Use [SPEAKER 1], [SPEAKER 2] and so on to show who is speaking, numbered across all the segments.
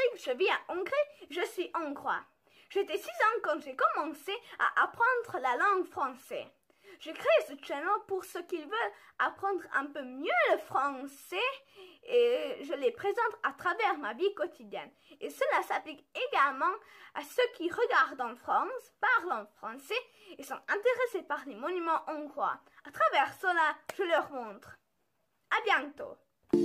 [SPEAKER 1] Patrick, je vis en Hongrie, je suis hongrois. J'étais 6 ans quand j'ai commencé à apprendre la langue française. J'ai créé ce channel pour ceux qui veulent apprendre un peu mieux le français et je les présente à travers ma vie quotidienne. Et cela s'applique également à ceux qui regardent en France, parlent en français et sont intéressés par les monuments hongrois. À travers cela, je leur montre. À bientôt!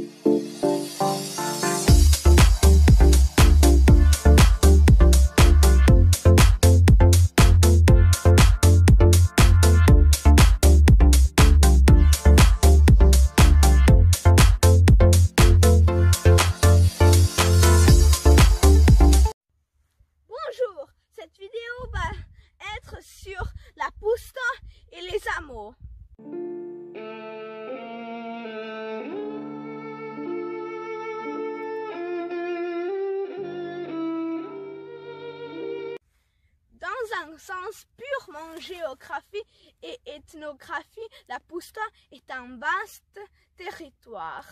[SPEAKER 1] Bonjour, cette vidéo va être sur la pusta et les hameaux. Dans un sens purement géographie et ethnographie, la pusta est un vaste territoire.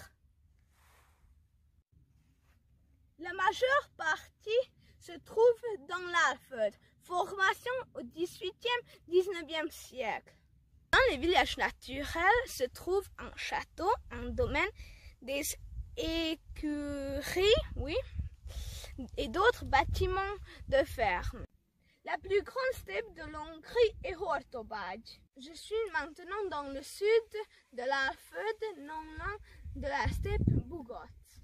[SPEAKER 1] La majeure partie se trouve dans l'Alföld, formation au XVIIIe-XIXe siècle. Dans les villages naturels se trouve un château, un domaine, des écuries, oui, et d'autres bâtiments de ferme. La plus grande steppe de l'Hongrie est Hortobágy. Je suis maintenant dans le sud de l'Alföld, non loin de la steppe Bugott.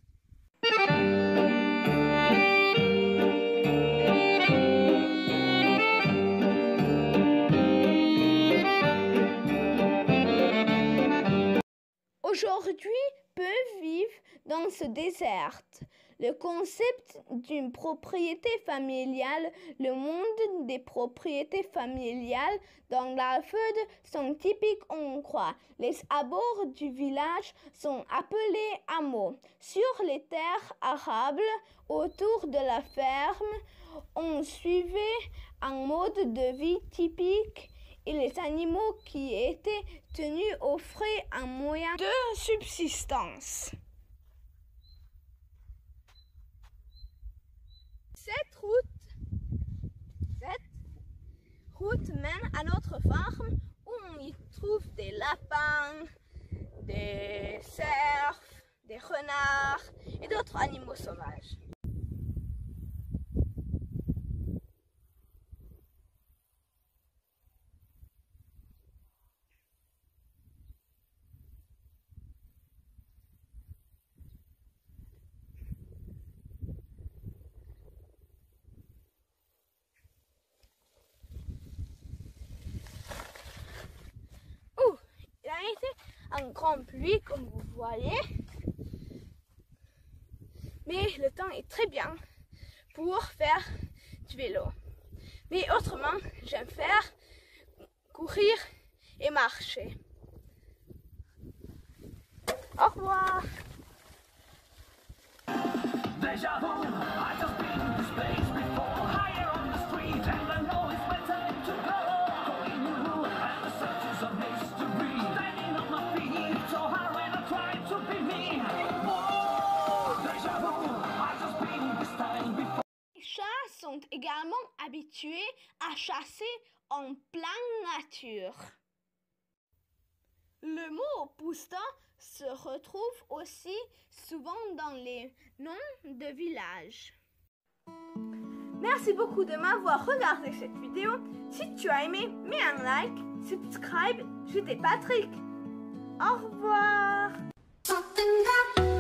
[SPEAKER 1] Aujourd'hui, peu vivent dans ce désert. Le concept d'une propriété familiale, le monde des propriétés familiales dans l'Alföld sont typiques hongrois. Les abords du village sont appelés hameaux. Sur les terres arables autour de la ferme, on suivait un mode de vie typique et les animaux qui étaient tenus offraient un moyen de subsistance. Cette route mène à notre ferme où on y trouve des lapins, des cerfs, des renards et d'autres animaux sauvages. Il a été un grand pluie comme vous voyez, mais le temps est très bien pour faire du vélo. Mais autrement, j'aime faire courir et marcher. Au revoir. Les chats sont également habitués à chasser en pleine nature. Le mot pusta se retrouve aussi souvent dans les noms de villages. Merci beaucoup de m'avoir regardé cette vidéo. Si tu as aimé, mets un like, subscribe. J'étais Patrick. Au revoir.